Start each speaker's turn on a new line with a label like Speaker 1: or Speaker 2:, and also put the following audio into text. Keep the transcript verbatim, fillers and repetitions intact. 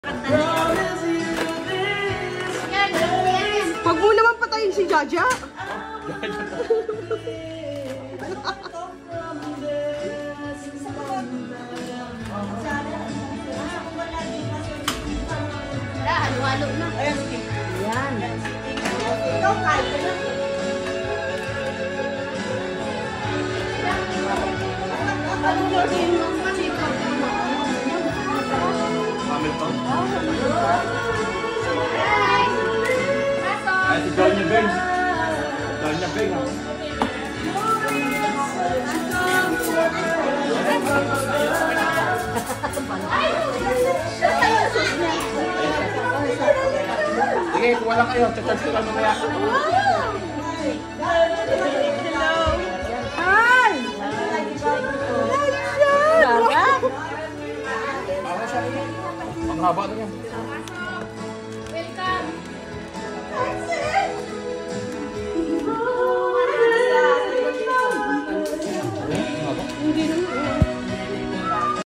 Speaker 1: Huwag mo naman patayin si Jaja.
Speaker 2: Halo-halo na.
Speaker 1: Ayan.
Speaker 2: Ikaw kayo na. Ano mo din yung masikap mo?
Speaker 3: Hamilton.
Speaker 2: Hi!
Speaker 3: Ay, si Doña Beng. Doña Beng. Sige, kuha lang kayo. Charge ko lang mamaya.
Speaker 1: Hello. Hi!
Speaker 3: Ang haba na yan.